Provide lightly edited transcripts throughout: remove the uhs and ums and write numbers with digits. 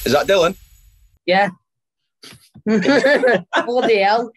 Is that Dylan? Yeah. Bloody hell.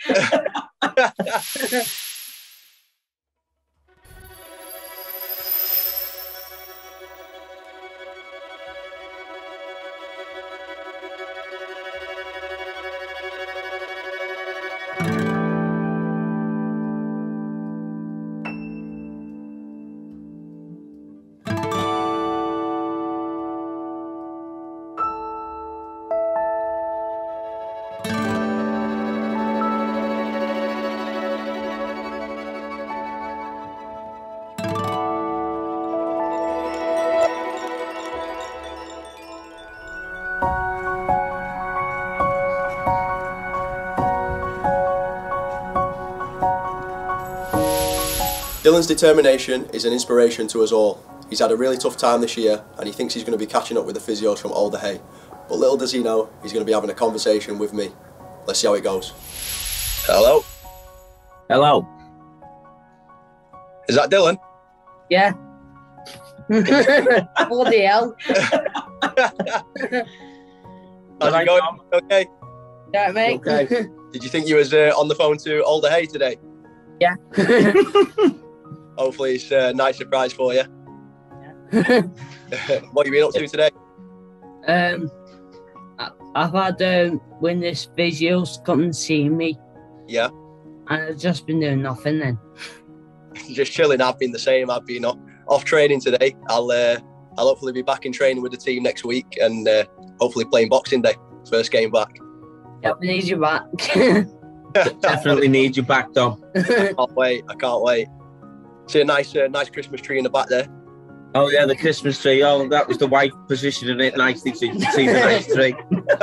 Dylan's determination is an inspiration to us all. He's had a really tough time this year and he thinks he's going to be catching up with the physios from Alder Hey. But little does he know, he's going to be having a conversation with me. Let's see how it goes. Hello? Hello. Is that Dylan? Yeah. Bloody hell. How's it going? Okay. Yeah, mate. Okay. Did you think you was on the phone to Alder Hey today? Yeah. Hopefully it's a nice surprise for you. Yeah. What have you been up to today? I've had witness physios come and see me, Yeah. and I've just been doing nothing then. Just chilling. I've been the same. I've been off training today. I'll hopefully be back in training with the team next week and hopefully playing Boxing Day. First game back. Yep, we need you back. Definitely need you back, Dom. I can't wait. See a nice Christmas tree in the back there. Oh yeah, the Christmas tree. Oh, that was the wife positioning it nicely so you can see the nice tree.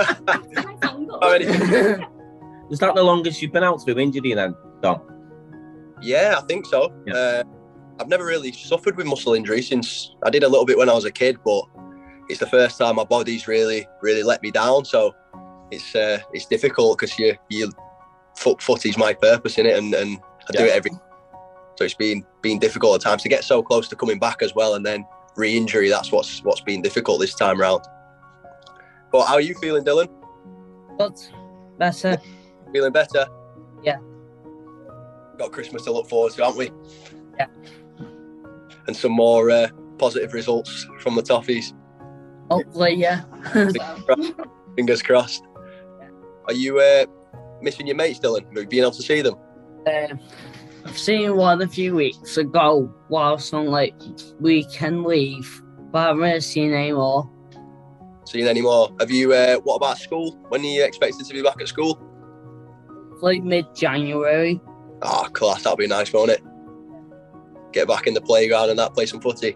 Is that the longest you've been out through injury then, Dom? Yeah, I think so. Yeah. I've never really suffered with muscle injury since I did a little bit when I was a kid, but it's the first time my body's really let me down. So it's difficult because you footy's my purpose in it, and I do it every. So it's been difficult at times to get so close to coming back as well, and then re-injury. That's what's been difficult this time round. But how are you feeling, Dylan? But better. Feeling better? Yeah. Got Christmas to look forward to, haven't we? Yeah. And some more positive results from the Toffees. Hopefully, yeah. Fingers crossed. Are you missing your mates, Dylan? Have you been able to see them? I've seen one a few weeks ago whilst on weekend leave, but I haven't really seen any more. Seen any more? Have you? What about school? When are you expected to be back at school? Mid-January. Ah, class. That'll be nice, won't it? Get back in the playground and play some footy.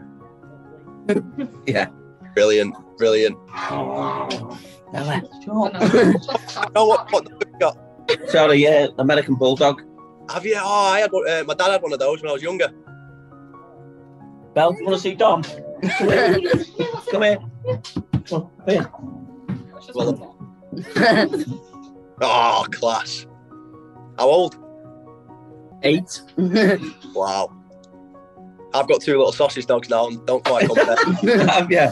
Yeah. Brilliant. No. Oh, what have you got? Sorry, yeah, American Bulldog. Have you? Oh, I had one. My dad had one of those when I was younger. Belle, you want to see Dom? Come here. Come here. Well, oh, class. How old? 8. Wow. I've got 2 little sausage dogs now and don't quite compare. Yeah.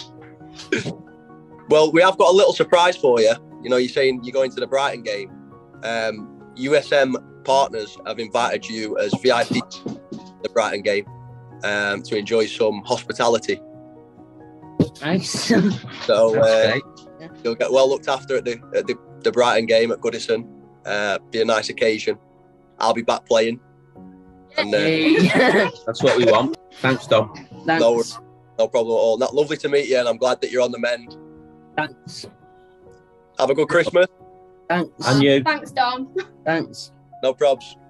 Well, we have got a little surprise for you. You know, you're saying you're going to the Brighton game. USM Partners have invited you as VIP to the Brighton game to enjoy some hospitality. Nice. So you'll get well looked after at the Brighton game at Goodison. Be a nice occasion. I'll be back playing. And that's what we want. Thanks, Dom. Thanks. No problem at all. Lovely to meet you, and I'm glad that you're on the mend. Thanks. Have a good Christmas. Thanks. And you. Thanks, Dom. Thanks. No probs.